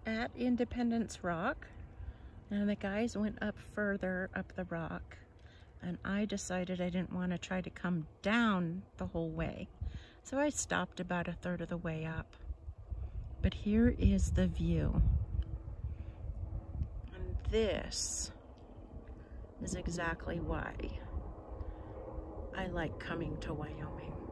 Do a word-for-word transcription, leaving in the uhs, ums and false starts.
at Independence Rock, and the guys went up further up the rock, and I decided I didn't want to try to come down the whole way, so I stopped about a third of the way up. But here is the view, and this is exactly why I like coming to Wyoming.